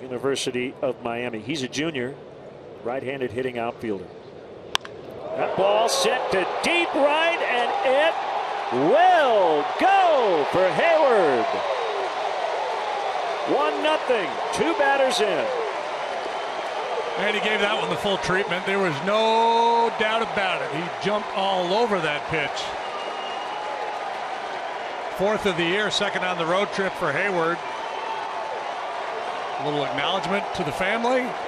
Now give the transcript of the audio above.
University of Miami. He's a junior, right-handed hitting outfielder. That ball sent to deep right, and it will go for Heyward. 1-0, 2 batters in. And he gave that one the full treatment. There was no doubt about it. He jumped all over that pitch. 4th of the year, 2nd on the road trip for Heyward. A little acknowledgement to the family.